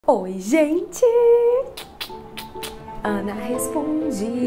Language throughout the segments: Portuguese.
Oi, gente! Ana Responde.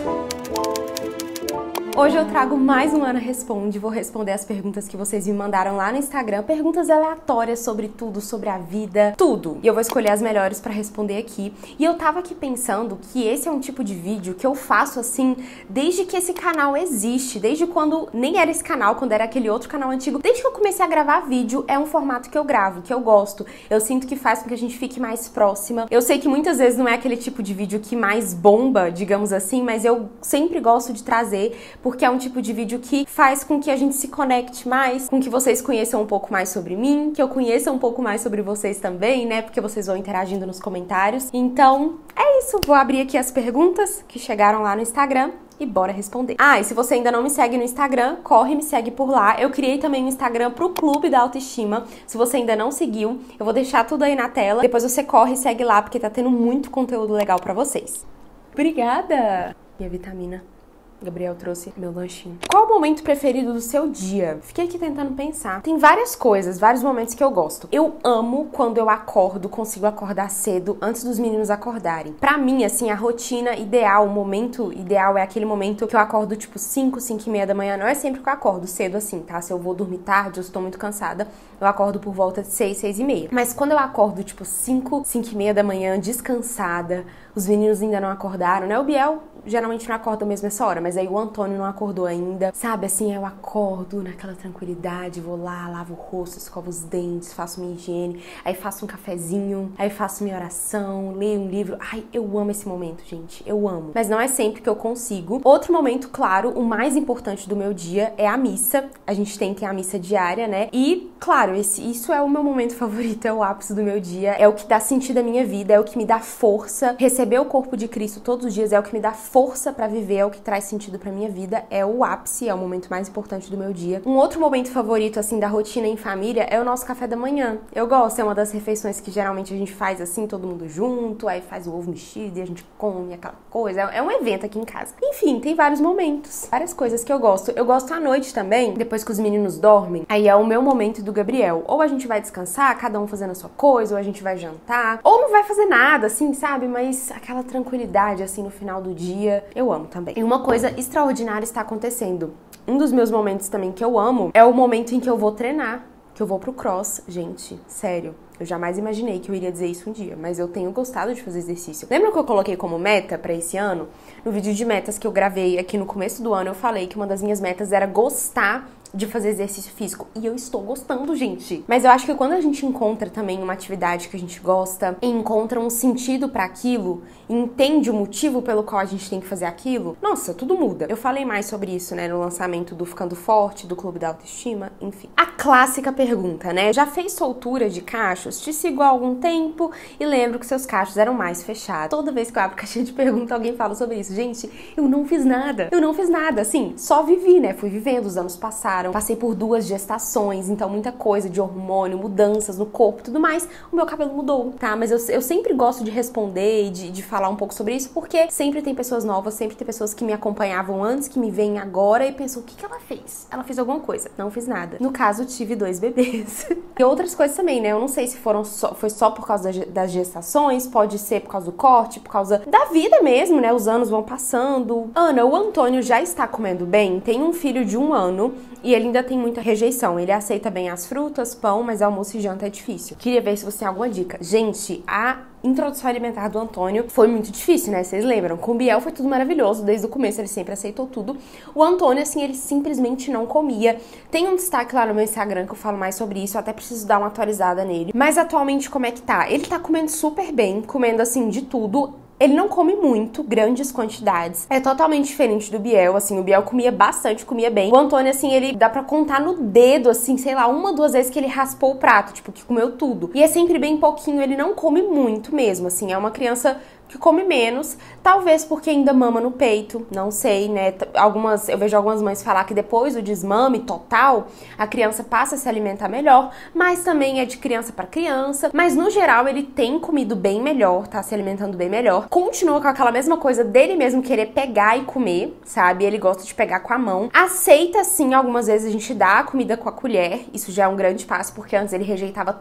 Hoje eu trago mais um Ana Responde, vou responder as perguntas que vocês me mandaram lá no Instagram, perguntas aleatórias sobre tudo, sobre a vida, tudo. E eu vou escolher as melhores pra responder aqui. E eu tava aqui pensando que esse é um tipo de vídeo que eu faço assim desde que esse canal existe, desde quando nem era esse canal, quando era aquele outro canal antigo. Desde que eu comecei a gravar vídeo, é um formato que eu gravo, que eu gosto. Eu sinto que faz com que a gente fique mais próxima. Eu sei que muitas vezes não é aquele tipo de vídeo que mais bomba, digamos assim, mas eu sempre gosto de trazer, porque é um tipo de vídeo que faz com que a gente se conecte mais, com que vocês conheçam um pouco mais sobre mim, que eu conheça um pouco mais sobre vocês também, né? Porque vocês vão interagindo nos comentários. Então, é isso. Vou abrir aqui as perguntas que chegaram lá no Instagram e bora responder. Ah, e se você ainda não me segue no Instagram, corre e me segue por lá. Eu criei também um Instagram pro Clube da Autoestima. Se você ainda não seguiu, eu vou deixar tudo aí na tela. Depois você corre e segue lá, porque tá tendo muito conteúdo legal pra vocês. Obrigada! Minha vitamina. Gabriel trouxe meu lanchinho. Qual o momento preferido do seu dia? Fiquei aqui tentando pensar. Tem várias coisas, vários momentos que eu gosto. Eu amo quando eu acordo, consigo acordar cedo antes dos meninos acordarem. Pra mim, assim, a rotina ideal, o momento ideal é aquele momento que eu acordo tipo 5, 5 e meia da manhã. Não é sempre que eu acordo cedo assim, tá? Se eu vou dormir tarde, eu estou muito cansada, eu acordo por volta de 6, 6 e meia. Mas quando eu acordo tipo 5, 5 e meia da manhã, descansada, os meninos ainda não acordaram, né? O Biel geralmente não acorda mesmo essa hora, mas aí o Antônio não acordou ainda. Sabe, assim, eu acordo naquela tranquilidade, vou lá, lavo o rosto, escovo os dentes, faço minha higiene, aí faço um cafezinho, aí faço minha oração, leio um livro. Ai, eu amo esse momento, gente, eu amo. Mas não é sempre que eu consigo. Outro momento, claro, o mais importante do meu dia é a missa. A gente tem que ter a missa diária, né? E, claro, isso é o meu momento favorito, é o ápice do meu dia, é o que dá sentido à minha vida, é o que me dá força. Receber o corpo de Cristo todos os dias é o que me dá força pra viver, é o que traz sentido pra minha vida, é o ápice, é o momento mais importante do meu dia. Um outro momento favorito, assim, da rotina em família é o nosso café da manhã. Eu gosto, é uma das refeições que geralmente a gente faz assim, todo mundo junto, aí faz o ovo mexido e a gente come aquela coisa. É um evento aqui em casa. Enfim, tem vários momentos, várias coisas que eu gosto. Eu gosto à noite também, depois que os meninos dormem, aí é o meu momento e do Gabriel. Ou a gente vai descansar, cada um fazendo a sua coisa, ou a gente vai jantar, ou não vai fazer nada, assim, sabe? Mas aquela tranquilidade, assim, no final do dia, eu amo também. E uma coisa extraordinária está acontecendo. Um dos meus momentos também que eu amo é o momento em que eu vou treinar, que eu vou pro cross. Gente, sério, eu jamais imaginei que eu iria dizer isso um dia, mas eu tenho gostado de fazer exercício. Lembra que eu coloquei como meta pra esse ano? No vídeo de metas que eu gravei aqui no começo do ano, eu falei que uma das minhas metas era gostar de fazer exercício físico. E eu estou gostando, gente. Mas eu acho que quando a gente encontra também uma atividade que a gente gosta, e encontra um sentido pra aquilo, e entende o motivo pelo qual a gente tem que fazer aquilo, nossa, tudo muda. Eu falei mais sobre isso, né, no lançamento do Ficando Forte, do Clube da Autoestima, enfim. A clássica pergunta, né? Já fez soltura de cachos? Te sigo há algum tempo e lembro que seus cachos eram mais fechados. Toda vez que eu abro caixinha de pergunta, alguém fala sobre isso. Gente, eu não fiz nada. Eu não fiz nada, assim, só vivi, né? Fui vivendo, os anos passaram. Passei por 2 gestações, então muita coisa de hormônio, mudanças no corpo e tudo mais. O meu cabelo mudou, tá? Mas eu sempre gosto de responder e de falar um pouco sobre isso, porque sempre tem pessoas novas, sempre tem pessoas que me acompanhavam antes, que me veem agora e pensam, o que ela fez? Ela fez alguma coisa. Não fiz nada. No caso, tive 2 bebês. E outras coisas também, né? Eu não sei se foi só por causa das gestações, pode ser por causa do corte, por causa da vida mesmo, né? Os anos vão passando. Ana, o Antônio já está comendo bem? Tem um filho de 1 ano e ele ainda tem muita rejeição. Ele aceita bem as frutas, pão, mas almoço e janta é difícil. Queria ver se você tem alguma dica. Gente, a introdução alimentar do Antônio foi muito difícil, né? Vocês lembram? Com o Biel foi tudo maravilhoso. Desde o começo ele sempre aceitou tudo. O Antônio, assim, ele simplesmente não comia. Tem um destaque lá no meu Instagram que eu falo mais sobre isso. Eu até preciso dar uma atualizada nele. Mas atualmente, como é que tá? Ele tá comendo super bem, comendo, assim, de tudo. Ele não come muito, grandes quantidades. É totalmente diferente do Biel, assim, o Biel comia bastante, comia bem. O Antônio, assim, ele dá pra contar no dedo, assim, sei lá, 1, 2 vezes que ele raspou o prato, tipo, que comeu tudo. E é sempre bem pouquinho, ele não come muito mesmo, assim, é uma criança que come menos, talvez porque ainda mama no peito, não sei, né? Eu vejo algumas mães falar que depois do desmame total, a criança passa a se alimentar melhor, mas também é de criança para criança, mas no geral ele tem comido bem melhor, tá se alimentando bem melhor, continua com aquela mesma coisa dele mesmo querer pegar e comer, sabe? Ele gosta de pegar com a mão, aceita sim, algumas vezes a gente dá a comida com a colher, isso já é um grande passo, porque antes ele rejeitava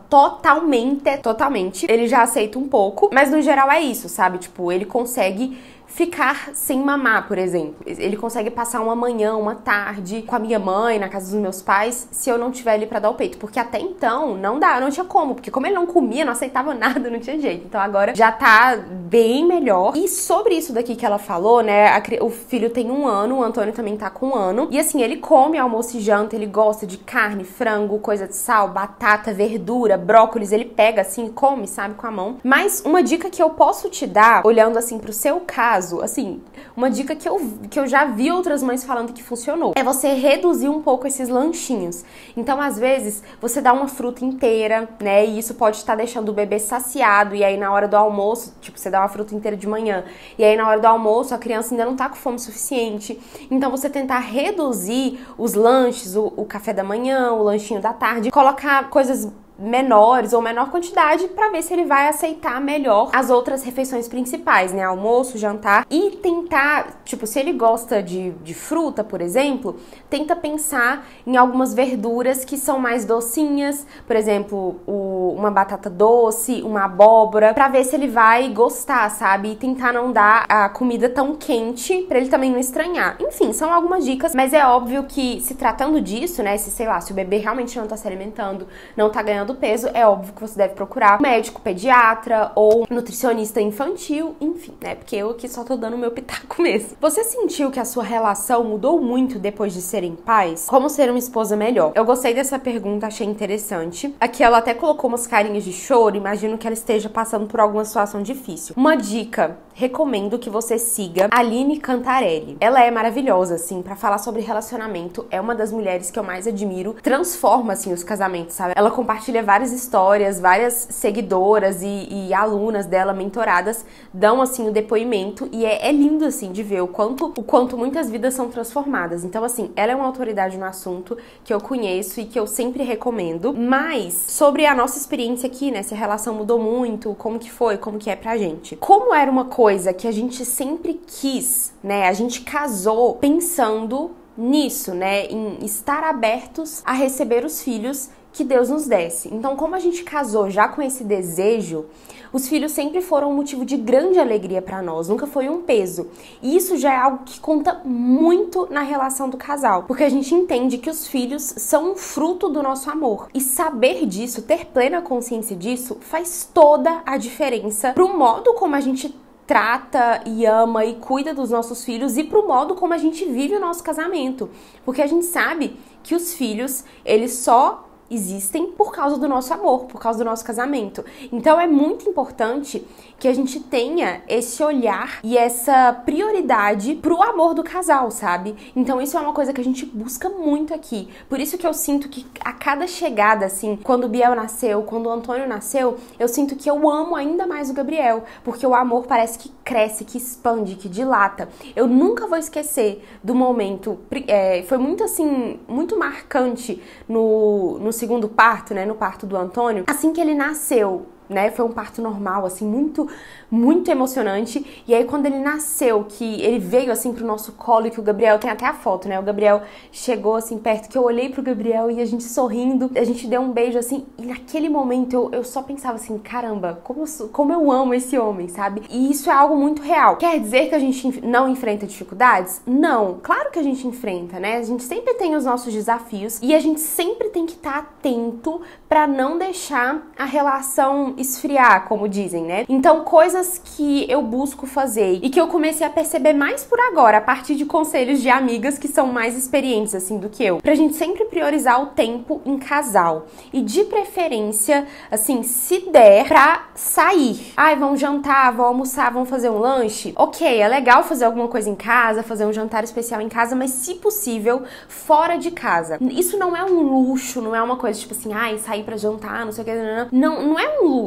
totalmente, ele já aceita um pouco, mas no geral é isso, sabe? Tipo, ele consegue ficar sem mamar, por exemplo. Ele consegue passar uma manhã, uma tarde com a minha mãe, na casa dos meus pais, se eu não tiver ali pra dar o peito. Porque até então, não tinha como. Porque como ele não comia, não aceitava nada, não tinha jeito. Então agora já tá bem melhor. E sobre isso daqui que ela falou, né, o filho tem 1 ano, o Antônio também tá com 1 ano. E assim, ele come almoço e janta, ele gosta de carne, frango, coisa de sal, batata, verdura, brócolis. Ele pega assim e come, sabe, com a mão. Mas uma dica que eu posso te dar, olhando assim pro seu caso, assim, uma dica que eu já vi outras mães falando que funcionou, é você reduzir um pouco esses lanchinhos. Então, às vezes, você dá uma fruta inteira, né, e isso pode estar deixando o bebê saciado, e aí na hora do almoço, tipo, você dá uma fruta inteira de manhã, e aí na hora do almoço a criança ainda não tá com fome suficiente. Então, você tentar reduzir os lanches, o café da manhã, o lanchinho da tarde, colocar coisas menores ou menor quantidade pra ver se ele vai aceitar melhor as outras refeições principais, né? Almoço, jantar, e tentar, tipo, se ele gosta de fruta, por exemplo, tenta pensar em algumas verduras que são mais docinhas, por exemplo, uma batata doce, uma abóbora, pra ver se ele vai gostar, sabe? E tentar não dar a comida tão quente pra ele também não estranhar. Enfim, são algumas dicas, mas é óbvio que se tratando disso, né, se o bebê realmente não tá se alimentando, não tá ganhando peso, é óbvio que você deve procurar um médico pediatra ou nutricionista infantil, enfim, né? Porque eu aqui só tô dando o meu pitaco mesmo. Você sentiu que a sua relação mudou muito depois de serem pais? Como ser uma esposa melhor? Eu gostei dessa pergunta, achei interessante. Aqui ela até colocou umas carinhas de choro, imagino que ela esteja passando por alguma situação difícil. Uma dica, recomendo que você siga a Aline Cantarelli. Ela é maravilhosa, assim, pra falar sobre relacionamento, é uma das mulheres que eu mais admiro, transforma, assim, os casamentos, sabe? Ela compartilha várias histórias, várias seguidoras e alunas dela, mentoradas, dão, assim, o depoimento e é lindo, assim, de ver o quanto muitas vidas são transformadas. Então, assim, ela é uma autoridade no assunto que eu conheço e que eu sempre recomendo. Mas, sobre a nossa experiência aqui, né, se a relação mudou muito, como que foi, como que é pra gente. Como era uma coisa que a gente sempre quis, né, a gente casou pensando nisso, né, em estar abertos a receber os filhos que Deus nos desse. Então, como a gente casou já com esse desejo, os filhos sempre foram um motivo de grande alegria para nós, nunca foi um peso. E isso já é algo que conta muito na relação do casal, porque a gente entende que os filhos são um fruto do nosso amor. E saber disso, ter plena consciência disso, faz toda a diferença pro modo como a gente trata e ama e cuida dos nossos filhos e pro modo como a gente vive o nosso casamento. Porque a gente sabe que os filhos, eles só existem por causa do nosso amor, por causa do nosso casamento. Então é muito importante que a gente tenha esse olhar e essa prioridade pro amor do casal, sabe? Então isso é uma coisa que a gente busca muito aqui. Por isso que eu sinto que a cada chegada, assim, quando o Biel nasceu, quando o Antônio nasceu, eu sinto que eu amo ainda mais o Gabriel, porque o amor parece que cresce, que expande, que dilata. Eu nunca vou esquecer do momento, foi muito assim, muito marcante no segundo parto, né, no parto do Antônio, assim que ele nasceu, né, foi um parto normal, assim, muito emocionante, e aí quando ele nasceu, que ele veio, assim, pro nosso colo, e que o Gabriel, tem até a foto, né, o Gabriel chegou, assim, perto, que eu olhei pro Gabriel e a gente sorrindo, a gente deu um beijo, assim, e naquele momento eu só pensava assim, caramba, como eu amo esse homem, sabe? E isso é algo muito real. Quer dizer que a gente não enfrenta dificuldades? Não, claro que a gente enfrenta, né, a gente sempre tem os nossos desafios, e a gente sempre tem que estar atento pra não deixar a relação esfriar, como dizem, né? Então, coisas que eu busco fazer e que eu comecei a perceber mais por agora, a partir de conselhos de amigas que são mais experientes, assim, do que eu. Pra gente sempre priorizar o tempo em casal. E de preferência, assim, se der, pra sair. Ai, vamos jantar, vamos almoçar, vamos fazer um lanche? Ok, é legal fazer alguma coisa em casa, fazer um jantar especial em casa, mas se possível, fora de casa. Isso não é um luxo, não é uma coisa tipo assim, ai, sair pra jantar, não sei o que, não é um luxo.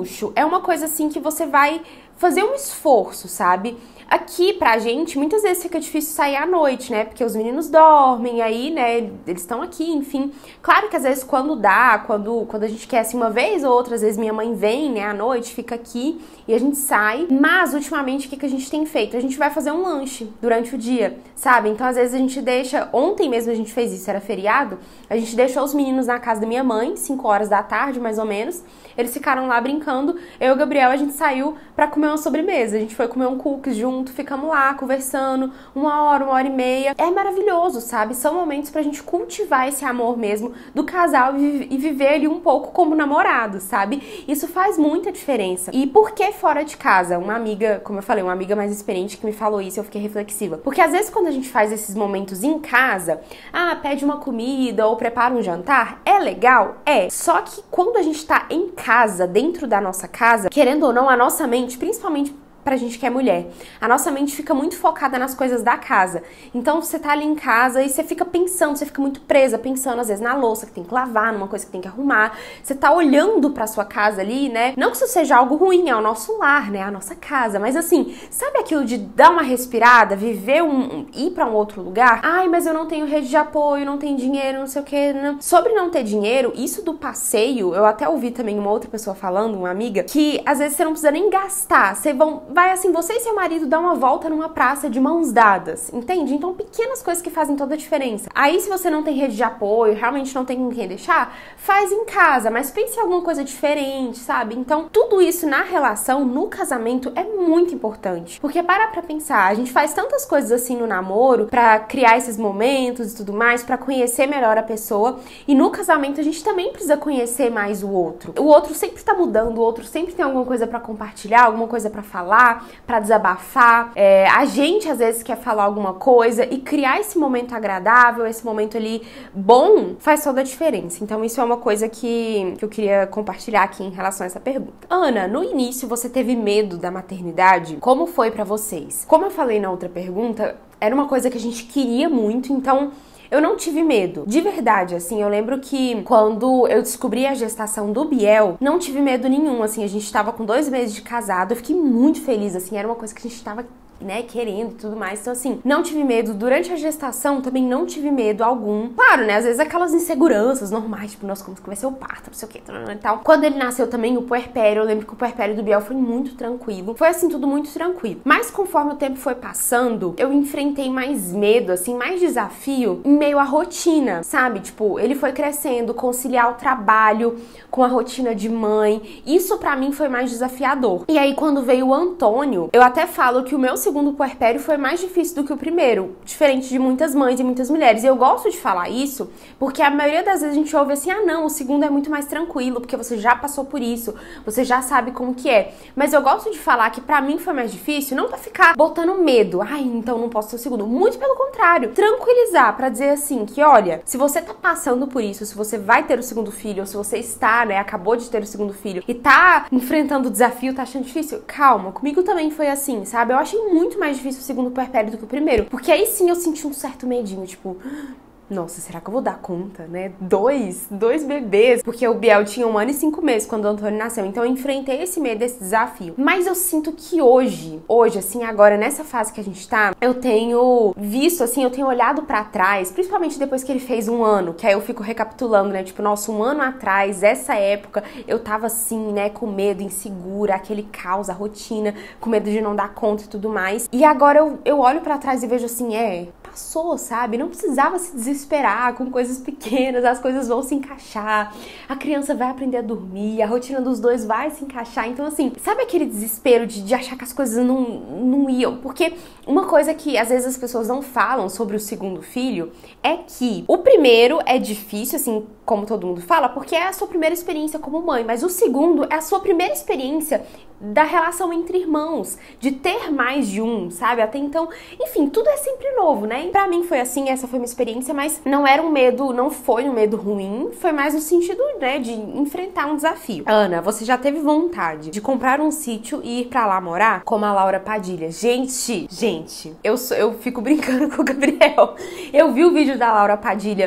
luxo, é uma coisa assim que você vai fazer um esforço, sabe? Aqui, pra gente, muitas vezes fica difícil sair à noite, né? Porque os meninos dormem, aí, né, eles estão aqui, enfim. Claro que às vezes quando dá, quando a gente quer assim uma vez ou outra, às vezes minha mãe vem, né, à noite, fica aqui e a gente sai. Mas, ultimamente, o que a gente tem feito? A gente vai fazer um lanche durante o dia, sabe? Então, às vezes a gente deixa... Ontem mesmo a gente fez isso, era feriado. A gente deixou os meninos na casa da minha mãe, 5 horas da tarde, mais ou menos. Eles ficaram lá brincando. Eu e o Gabriel, a gente saiu pra comer uma sobremesa. A gente foi comer um cookies junto, ficamos lá conversando 1 hora e meia. É maravilhoso, sabe? São momentos pra gente cultivar esse amor mesmo do casal e viver ali um pouco como namorado, sabe? Isso faz muita diferença. E por que fora de casa? Uma amiga, como eu falei, uma amiga mais experiente que me falou isso, eu fiquei reflexiva. Porque às vezes quando a gente faz esses momentos em casa, pede uma comida ou prepara um jantar, é legal? É. Só que quando a gente tá em casa, dentro da nossa casa, querendo ou não, a nossa mente, principalmente pra gente que é mulher, a nossa mente fica muito focada nas coisas da casa. Então você tá ali em casa e você fica pensando, você fica muito presa, pensando às vezes na louça que tem que lavar, numa coisa que tem que arrumar. Você tá olhando pra sua casa ali, né? Não que isso seja algo ruim, é o nosso lar, né? A nossa casa. Mas assim, sabe aquilo de dar uma respirada, viver ir pra um outro lugar? Ai, mas eu não tenho rede de apoio, não tenho dinheiro, não sei o que. Não. Sobre não ter dinheiro, isso do passeio, eu até ouvi também uma outra pessoa falando, uma amiga, que às vezes você não precisa nem gastar, vai assim, você e seu marido dar uma volta numa praça de mãos dadas, entende? Então, pequenas coisas que fazem toda a diferença. Aí, se você não tem rede de apoio, realmente não tem com quem deixar, faz em casa, mas pense em alguma coisa diferente, sabe? Então, tudo isso na relação, no casamento, é muito importante. Porque para pra pensar, a gente faz tantas coisas assim no namoro, pra criar esses momentos e tudo mais, pra conhecer melhor a pessoa, e no casamento a gente também precisa conhecer mais o outro. O outro sempre tá mudando, o outro sempre tem alguma coisa pra compartilhar, alguma coisa pra falar, pra desabafar. A gente às vezes quer falar alguma coisa e criar esse momento agradável, esse momento ali bom, faz toda a diferença. Então isso é uma coisa que eu queria compartilhar aqui em relação a essa pergunta. Ana, no início você teve medo da maternidade? Como foi pra vocês? Como eu falei na outra pergunta, era uma coisa que a gente queria muito, então eu não tive medo, de verdade, assim, eu lembro que quando eu descobri a gestação do Biel, não tive medo nenhum, assim, a gente tava com 2 meses de casado, eu fiquei muito feliz, assim, era uma coisa que a gente tava, né, querendo e tudo mais, então assim, não tive medo. Durante a gestação também não tive medo algum. Claro, né, às vezes aquelas inseguranças normais, tipo, nossa, como que vai ser o parto, não sei o que e tal. Quando ele nasceu também, o puerpério, eu lembro que o puerpério do Biel foi muito tranquilo, foi assim, tudo muito tranquilo. Mas conforme o tempo foi passando, eu enfrentei mais medo, assim, mais desafio em meio à rotina, sabe? Tipo, ele foi crescendo, conciliar o trabalho com a rotina de mãe, isso pra mim foi mais desafiador. E aí, quando veio o Antônio, eu até falo que o meu segundo puerpério foi mais difícil do que o primeiro, diferente de muitas mães e muitas mulheres. E eu gosto de falar isso porque a maioria das vezes a gente ouve assim, não, o segundo é muito mais tranquilo, porque você já passou por isso, você já sabe como que é. Mas eu gosto de falar que pra mim foi mais difícil, não pra ficar botando medo, então não posso ter o segundo. Muito pelo contrário, tranquilizar, pra dizer assim, que olha, se você tá passando por isso, se você vai ter o segundo filho, ou se você está, né, acabou de ter o segundo filho e tá enfrentando o desafio, tá achando difícil, calma, comigo também foi assim, sabe? Eu achei muito mais difícil o segundo puerpério do que o primeiro, porque aí sim eu senti um certo medinho, tipo, nossa, será que eu vou dar conta, né? Dois bebês, porque o Biel tinha 1 ano e 5 meses quando o Antônio nasceu, então eu enfrentei esse medo, esse desafio. Mas eu sinto que hoje, assim, agora, nessa fase que a gente tá, eu tenho visto, assim, eu tenho olhado pra trás, principalmente depois que ele fez 1 ano, que aí eu fico recapitulando, né? Tipo, nossa, 1 ano atrás, essa época, eu tava assim, né, com medo, insegura, aquele caos, a rotina, com medo de não dar conta e tudo mais. E agora eu olho pra trás e vejo assim, passou, sabe? Não precisava se desesperar com coisas pequenas, as coisas vão se encaixar, a criança vai aprender a dormir, a rotina dos dois vai se encaixar. Então, assim, sabe aquele desespero de achar que as coisas não iam? Porque uma coisa que às vezes as pessoas não falam sobre o segundo filho é que o primeiro é difícil, assim, como todo mundo fala, porque é a sua primeira experiência como mãe, mas o segundo é a sua primeira experiência da relação entre irmãos, de ter mais de um, sabe? Até então, enfim, tudo é sempre novo, né? E pra mim foi assim, essa foi uma experiência, mas não era um medo, não foi um medo ruim, foi mais no sentido, né, de enfrentar um desafio. Ana, você já teve vontade de comprar um sítio e ir pra lá morar? Como a Laura Padilha. Gente, eu fico brincando com o Gabriel. Eu vi o vídeo da Laura Padilha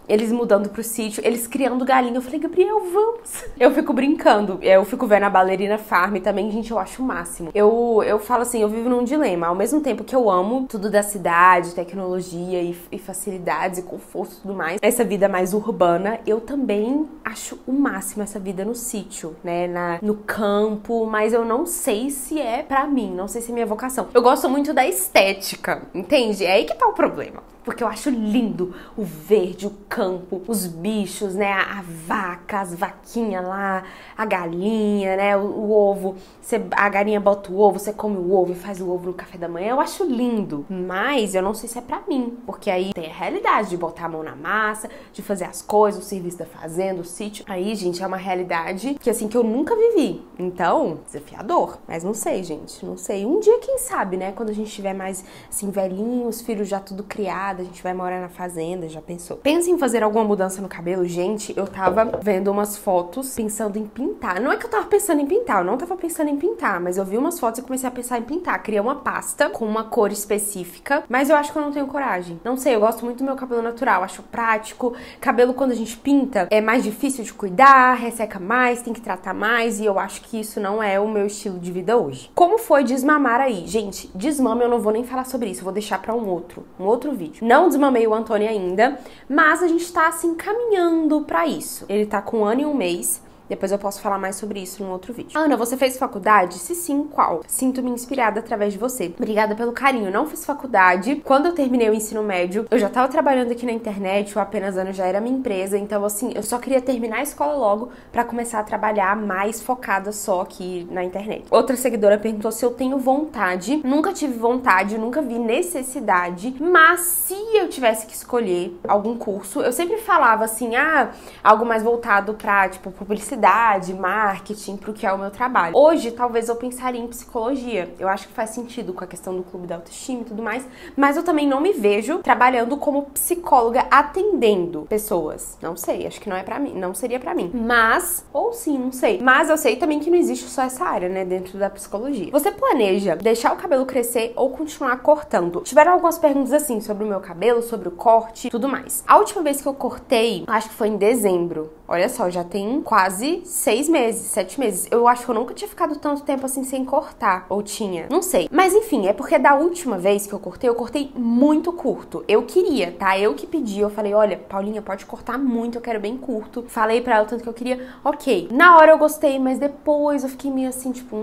eles mudando pro sítio, eles criando galinha. Eu falei, Gabriel, vamos. Eu fico brincando, eu fico vendo a Ballerina Farm também, gente, eu acho o máximo. Eu falo assim, eu vivo num dilema. Ao mesmo tempo que eu amo tudo da cidade, tecnologia e facilidades e conforto e tudo mais, essa vida mais urbana, eu também acho o máximo essa vida no sítio, né, no campo, mas eu não sei se é pra mim, não sei se é minha vocação. Eu gosto muito da estética, entende? É aí que tá o problema. Porque eu acho lindo o verde, o campo, os bichos, né? A vaca, as vaquinhas lá, a galinha, né? O ovo. A galinha bota o ovo, você come o ovo e faz o ovo no café da manhã. Eu acho lindo. Mas eu não sei se é pra mim. Porque aí tem a realidade de botar a mão na massa, de fazer as coisas, o serviço da fazenda, o sítio. Aí, gente, é uma realidade que, assim, que eu nunca vivi. Então, desafiador. Mas não sei, gente. Não sei. Um dia, quem sabe, né? Quando a gente tiver mais, assim, velhinho, os filhos já tudo criado, a gente vai morar na fazenda, já pensou? Pensa em fazer alguma mudança no cabelo? Gente, eu tava vendo umas fotos pensando em pintar. Não é que eu tava pensando em pintar, eu não tava pensando em pintar, mas eu vi umas fotos e comecei a pensar em pintar. Criei uma pasta com uma cor específica, mas eu acho que eu não tenho coragem. Não sei, eu gosto muito do meu cabelo natural, acho prático. Cabelo, quando a gente pinta, é mais difícil de cuidar, resseca mais, tem que tratar mais, e eu acho que isso não é o meu estilo de vida hoje. Como foi desmamar aí? Gente, desmame eu não vou nem falar sobre isso, eu vou deixar pra um outro vídeo. Não desmamei o Antônio ainda, mas a gente tá assim caminhando pra isso. Ele tá com 1 ano e 1 mês. Depois eu posso falar mais sobre isso num outro vídeo. Ana, você fez faculdade? Se sim, qual? Sinto-me inspirada através de você. Obrigada pelo carinho. Não fiz faculdade. Quando eu terminei o ensino médio, eu já tava trabalhando aqui na internet, o Apenas Ana já era minha empresa, então assim, eu só queria terminar a escola logo pra começar a trabalhar mais focada só aqui na internet. Outra seguidora perguntou se eu tenho vontade. Nunca tive vontade, nunca vi necessidade, mas se eu tivesse que escolher algum curso, eu sempre falava assim, algo mais voltado pra, tipo, publicidade, marketing, pro que é o meu trabalho. Hoje, talvez eu pensaria em psicologia. Eu acho que faz sentido com a questão do clube da autoestima e tudo mais, mas eu também não me vejo trabalhando como psicóloga atendendo pessoas. Não sei, acho que não é pra mim, não seria pra mim. Mas, ou sim, não sei. Mas eu sei também que não existe só essa área, né, dentro da psicologia. Você planeja deixar o cabelo crescer ou continuar cortando? Tiveram algumas perguntas assim sobre o meu cabelo, sobre o corte, tudo mais. A última vez que eu cortei, acho que foi em dezembro. Olha só, já tem quase 6 meses, 7 meses. Eu acho que eu nunca tinha ficado tanto tempo assim sem cortar. Ou tinha? Não sei. Mas enfim, é porque da última vez que eu cortei muito curto. Eu queria, tá? Eu que pedi. Eu falei, olha, Paulinha, pode cortar muito, eu quero bem curto. Falei pra ela o tanto que eu queria. Ok. Na hora eu gostei, mas depois eu fiquei meio assim, tipo,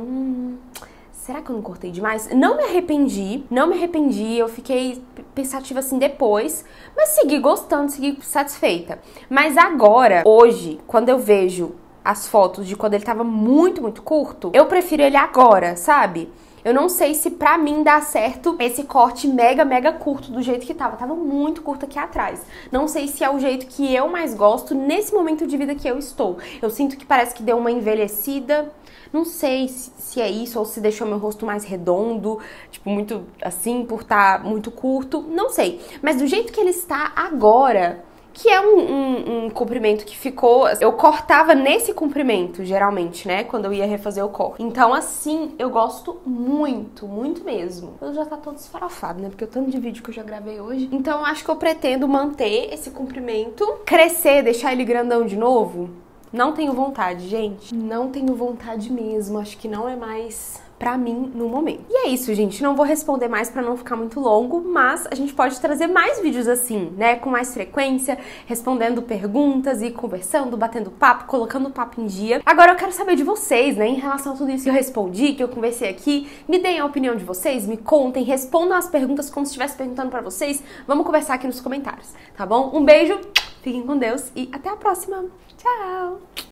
será que eu não cortei demais? Não me arrependi, eu fiquei pensativa assim depois, mas segui gostando, segui satisfeita. Mas agora, hoje, quando eu vejo as fotos de quando ele tava muito, muito curto, eu prefiro ele agora, sabe? Eu não sei se pra mim dá certo esse corte mega, mega curto do jeito que tava. Tava muito curto aqui atrás. Não sei se é o jeito que eu mais gosto nesse momento de vida que eu estou. Eu sinto que parece que deu uma envelhecida. Não sei se é isso ou se deixou meu rosto mais redondo, tipo, muito assim, por estar muito curto. Não sei. Mas do jeito que ele está agora, que é um comprimento que ficou... Eu cortava nesse comprimento, geralmente, né? Quando eu ia refazer o corte. Então, assim, eu gosto muito, muito mesmo. Eu já tá todo esfarofado, né? Porque o tanto de vídeo que eu já gravei hoje. Então, eu acho que eu pretendo manter esse comprimento. Crescer, deixar ele grandão de novo. Não tenho vontade, gente. Não tenho vontade mesmo. Acho que não é mais pra mim no momento. E é isso, gente. Não vou responder mais pra não ficar muito longo, mas a gente pode trazer mais vídeos assim, né? Com mais frequência, respondendo perguntas e conversando, batendo papo, colocando o papo em dia. Agora eu quero saber de vocês, né? Em relação a tudo isso que eu respondi, que eu conversei aqui. Me deem a opinião de vocês, me contem, respondam as perguntas como se estivesse perguntando pra vocês. Vamos conversar aqui nos comentários, tá bom? Um beijo, fiquem com Deus e até a próxima. Tchau!